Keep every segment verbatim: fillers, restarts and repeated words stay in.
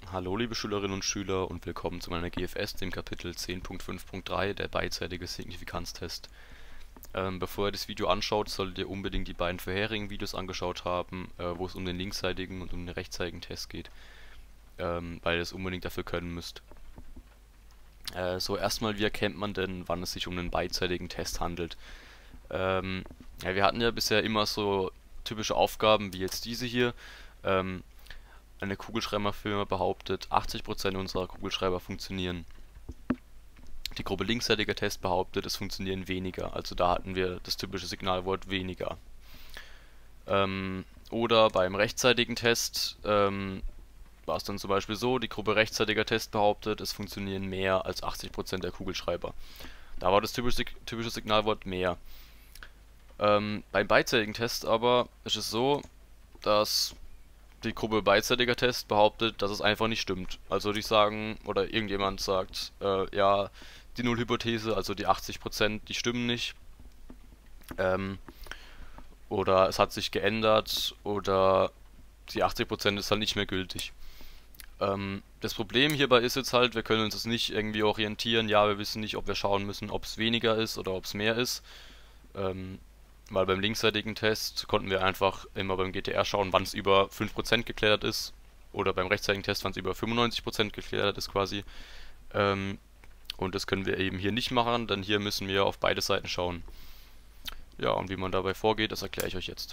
Hallo liebe Schülerinnen und Schüler und willkommen zu meiner G F S, dem Kapitel zehn Punkt fünf Punkt drei, der beidseitige Signifikanztest. Ähm, bevor ihr das Video anschaut, solltet ihr unbedingt die beiden vorherigen Videos angeschaut haben, äh, wo es um den linksseitigen und um den rechtsseitigen Test geht, ähm, weil ihr es unbedingt dafür können müsst. Äh, so, erstmal, wie erkennt man denn, wann es sich um einen beidseitigen Test handelt? Ähm, ja, wir hatten ja bisher immer so typische Aufgaben wie jetzt diese hier. Ähm, Eine Kugelschreiberfirma behauptet, achtzig Prozent unserer Kugelschreiber funktionieren. Die Gruppe linksseitiger Test behauptet, es funktionieren weniger. Also da hatten wir das typische Signalwort weniger. Ähm, oder beim rechtsseitigen Test ähm, war es dann zum Beispiel so, die Gruppe rechtsseitiger Test behauptet, es funktionieren mehr als achtzig Prozent der Kugelschreiber. Da war das typische, typische Signalwort mehr. Ähm, beim beidseitigen Test aber ist es so, dass die Gruppe beidseitiger Test behauptet, dass es einfach nicht stimmt. Also die sagen, oder irgendjemand sagt, äh, ja, die Nullhypothese, also die achtzig Prozent, die stimmen nicht. Ähm, oder es hat sich geändert, oder die achtzig Prozent ist halt nicht mehr gültig. Ähm, das Problem hierbei ist jetzt halt, wir können uns das nicht irgendwie orientieren. Ja, wir wissen nicht, ob wir schauen müssen, ob es weniger ist oder ob es mehr ist. Ähm, Weil beim linksseitigen Test konnten wir einfach immer beim G T R schauen, wann es über fünf Prozent geklärt ist. Oder beim rechtsseitigen Test, wann es über fünfundneunzig Prozent geklärt ist quasi. Ähm, und das können wir eben hier nicht machen, denn hier müssen wir auf beide Seiten schauen. Ja, und wie man dabei vorgeht, das erkläre ich euch jetzt.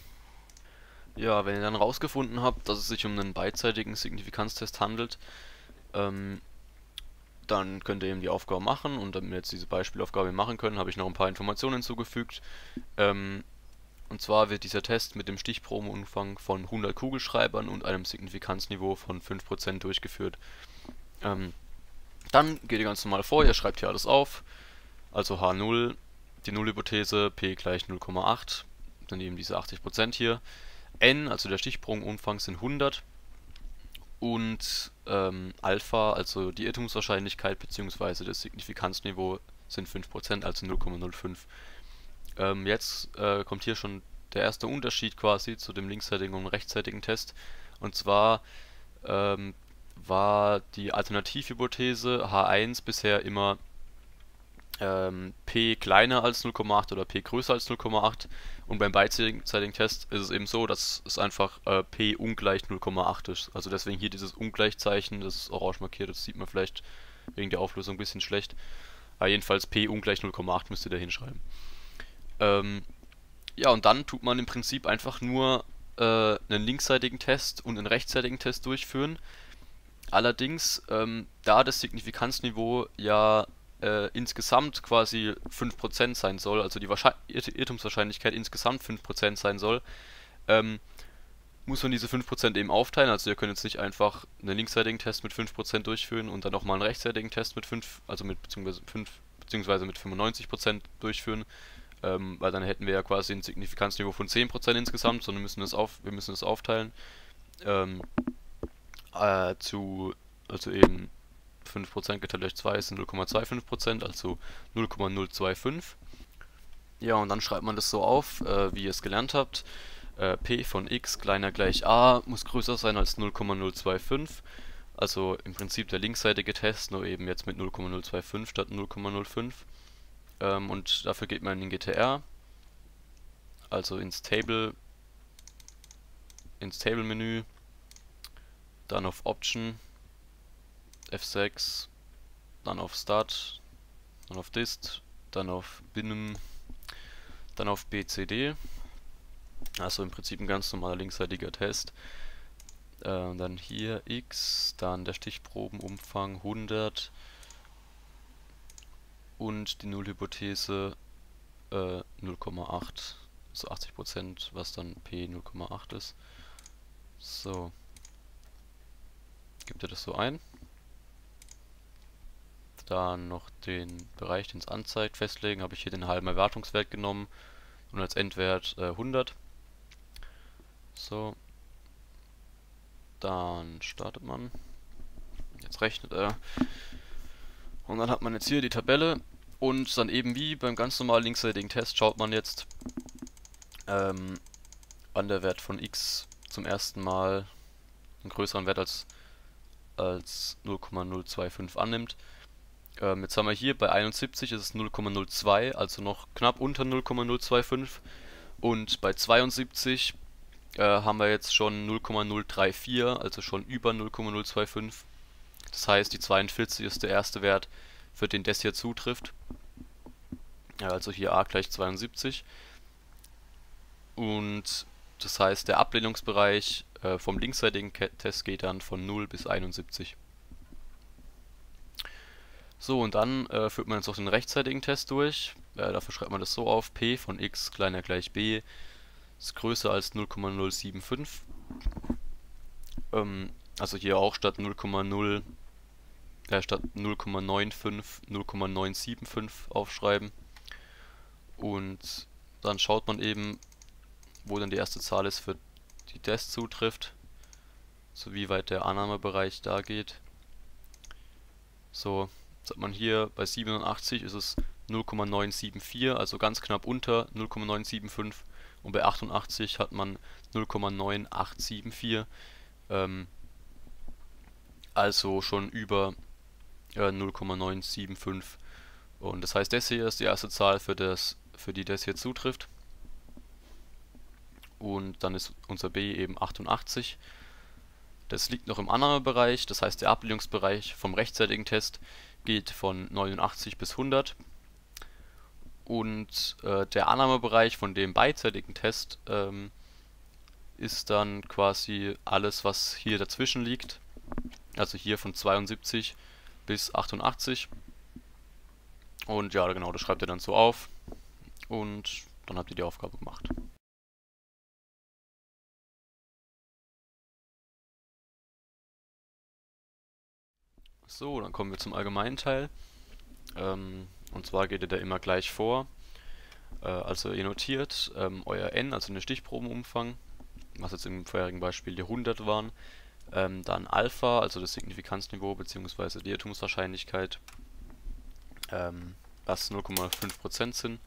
Ja, wenn ihr dann rausgefunden habt, dass es sich um einen beidseitigen Signifikanztest handelt, ähm, dann könnt ihr eben die Aufgabe machen. Und damit wir jetzt diese Beispielaufgabe machen können, habe ich noch ein paar Informationen hinzugefügt. Ähm, Und zwar wird dieser Test mit dem Stichprobenumfang von hundert Kugelschreibern und einem Signifikanzniveau von fünf Prozent durchgeführt. Ähm, dann geht ihr ganz normal vor, ihr schreibt hier alles auf, also H null, die Nullhypothese, P gleich null Komma acht, dann eben diese achtzig Prozent hier. N, also der Stichprobenumfang, sind hundert und ähm, Alpha, also die Irrtumswahrscheinlichkeit bzw. das Signifikanzniveau, sind fünf Prozent, also null Komma null fünf. Ähm, jetzt äh, kommt hier schon der erste Unterschied quasi zu dem linksseitigen und rechtsseitigen Test. Und zwar ähm, war die Alternativhypothese H eins bisher immer ähm, P kleiner als null Komma acht oder P größer als null Komma acht. Und beim beidseitigen Test ist es eben so, dass es einfach äh, P ungleich null Komma acht ist. Also deswegen hier dieses Ungleichzeichen, das ist orange markiert, das sieht man vielleicht wegen der Auflösung ein bisschen schlecht. Aber jedenfalls P ungleich null Komma acht müsst ihr da hinschreiben. Ähm, ja, und dann tut man im Prinzip einfach nur äh, einen linksseitigen Test und einen rechtsseitigen Test durchführen. Allerdings, ähm, da das Signifikanzniveau ja äh, insgesamt quasi fünf Prozent sein soll, also die Wahrscheinlich Irrtumswahrscheinlichkeit insgesamt fünf Prozent sein soll, ähm, muss man diese fünf Prozent eben aufteilen. Also ihr könnt jetzt nicht einfach einen linksseitigen Test mit fünf Prozent durchführen und dann nochmal einen rechtsseitigen Test mit fünf, also mit beziehungsweise fünf, beziehungsweise mit fünfundneunzig Prozent durchführen. Ähm, weil dann hätten wir ja quasi ein Signifikanzniveau von zehn Prozent insgesamt, sondern müssen das auf, wir müssen das aufteilen ähm, äh, zu, also eben fünf Prozent geteilt durch zwei ist null Komma fünfundzwanzig Prozent, also null Komma null fünfundzwanzig. Ja, und dann schreibt man das so auf, äh, wie ihr es gelernt habt. Äh, P von x kleiner gleich a muss größer sein als null Komma null fünfundzwanzig. Also im Prinzip der linksseitige Test, nur eben jetzt mit null Komma null fünfundzwanzig statt null Komma null fünf. Ähm, und dafür geht man in den G T R, also ins Table, ins Table-Menü, dann auf Option, F sechs, dann auf Start, dann auf Dist, dann auf Binnen, dann auf B C D, also im Prinzip ein ganz normaler linksseitiger Test. Äh, dann hier X, dann der Stichprobenumfang hundert und die Nullhypothese äh, null Komma acht, so achtzig Prozent, was dann P null Komma acht ist. So, gibt ihr das so ein. Dann noch den Bereich, den es anzeigt, festlegen. Habe ich hier den halben Erwartungswert genommen und als Endwert äh, hundert. So, dann startet man. Jetzt rechnet er. Und dann hat man jetzt hier die Tabelle und dann eben wie beim ganz normalen linksseitigen Test schaut man jetzt, ähm, wann der Wert von x zum ersten Mal einen größeren Wert als als null Komma null zwei fünf annimmt. Ähm, jetzt haben wir hier bei einundsiebzig ist es null Komma null zwei, also noch knapp unter null Komma null zwei fünf. Und bei zweiundsiebzig äh, haben wir jetzt schon null Komma null drei vier, also schon über null Komma null zwei fünf. Das heißt, die zweiundvierzig ist der erste Wert, für den das hier zutrifft. Ja, also hier a gleich zweiundsiebzig. Und das heißt, der Ablehnungsbereich äh, vom linksseitigen Test geht dann von null bis einundsiebzig. So, und dann äh, führt man jetzt auch den rechtsseitigen Test durch. Äh, dafür schreibt man das so auf: P von x kleiner gleich b ist größer als null Komma null sieben fünf. Ähm, also hier auch statt null Komma null äh, statt null Komma neun fünf null Komma neun sieben fünf aufschreiben. Und dann schaut man eben, wo dann die erste Zahl ist, für die das zutrifft, so wie weit der Annahmebereich da geht. So, jetzt hat man hier bei siebenundachtzig ist es null Komma neun sieben vier, also ganz knapp unter null Komma neun sieben fünf, und bei achtundachtzig hat man null Komma neun acht sieben vier, ähm, also schon über äh, null Komma neun sieben fünf. Und das heißt, das hier ist die erste Zahl, für, das, für die das hier zutrifft. Und dann ist unser b eben achtundachtzig. Das liegt noch im Annahmebereich, das heißt, der Ablehnungsbereich vom rechtsseitigen Test geht von neunundachtzig bis hundert. Und äh, der Annahmebereich von dem beidseitigen Test ähm, ist dann quasi alles, was hier dazwischen liegt. Also hier von zweiundsiebzig bis achtundachtzig. Und ja, genau, das schreibt ihr dann so auf. Und dann habt ihr die Aufgabe gemacht. So, dann kommen wir zum allgemeinen Teil. Ähm, und zwar geht ihr da immer gleich vor. Äh, also ihr notiert ähm, euer n, also den Stichprobenumfang, was jetzt im vorherigen Beispiel die hundert waren. Ähm, dann Alpha, also das Signifikanzniveau bzw. die Irrtumswahrscheinlichkeit, ähm, was null Komma fünf Prozent sind.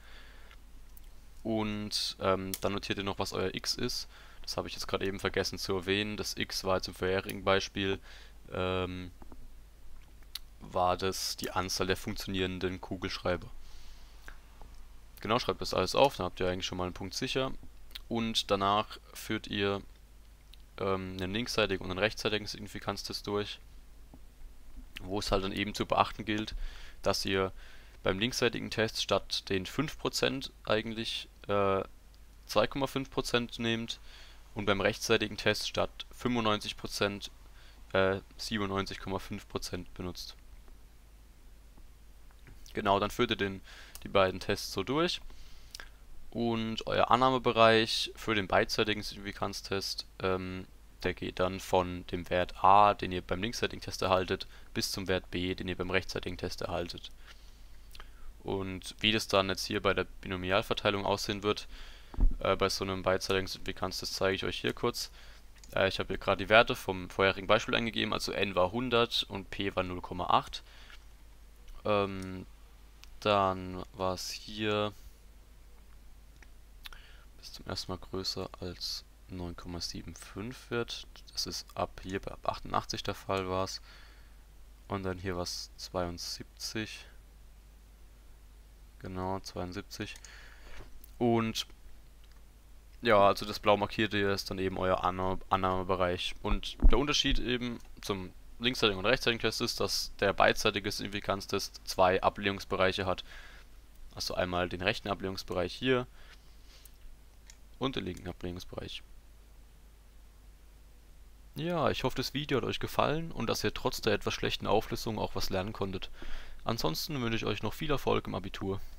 Und ähm, dann notiert ihr noch, was euer x ist. Das habe ich jetzt gerade eben vergessen zu erwähnen. Das x war jetzt im vorherigen Beispiel ähm, war das die Anzahl der funktionierenden Kugelschreiber. Genau, schreibt das alles auf, dann habt ihr eigentlich schon mal einen Punkt sicher. Und danach führt ihr ähm, einen linksseitigen und einen rechtsseitigen Signifikanztest durch, wo es halt dann eben zu beachten gilt, dass ihr beim linksseitigen Test statt den fünf Prozent eigentlich äh, zwei Komma fünf Prozent nehmt und beim rechtsseitigen Test statt fünfundneunzig Prozent äh, siebenundneunzig Komma fünf Prozent benutzt. Genau, dann führt ihr den, die beiden Tests so durch. Und euer Annahmebereich für den beidseitigen Signifikanztest, ähm, der geht dann von dem Wert a, den ihr beim linksseitigen Test erhaltet, bis zum Wert b, den ihr beim rechtsseitigen Test erhaltet. Und wie das dann jetzt hier bei der Binomialverteilung aussehen wird, äh, bei so einem beidseitigen Signifikanztest, zeige ich euch hier kurz. Äh, ich habe hier gerade die Werte vom vorherigen Beispiel eingegeben, also n war hundert und p war null Komma acht. Ähm, dann war es hier bis zum ersten Mal größer als neun Komma sieben fünf wird. Das ist ab hier bei achtundachtzig der Fall war es. Und dann hier war es zweiundsiebzig. Genau, zweiundsiebzig. Und ja, also das blau markierte hier ist dann eben euer Annahme Annahmebereich. Und der Unterschied eben zum linksseitigen und rechtsseitigen Test ist, dass der beidseitige Signifikanztest zwei Ablehnungsbereiche hat. Also einmal den rechten Ablehnungsbereich hier und den linken Ablehnungsbereich. Ja, ich hoffe, das Video hat euch gefallen und dass ihr trotz der etwas schlechten Auflösung auch was lernen konntet. Ansonsten wünsche ich euch noch viel Erfolg im Abitur.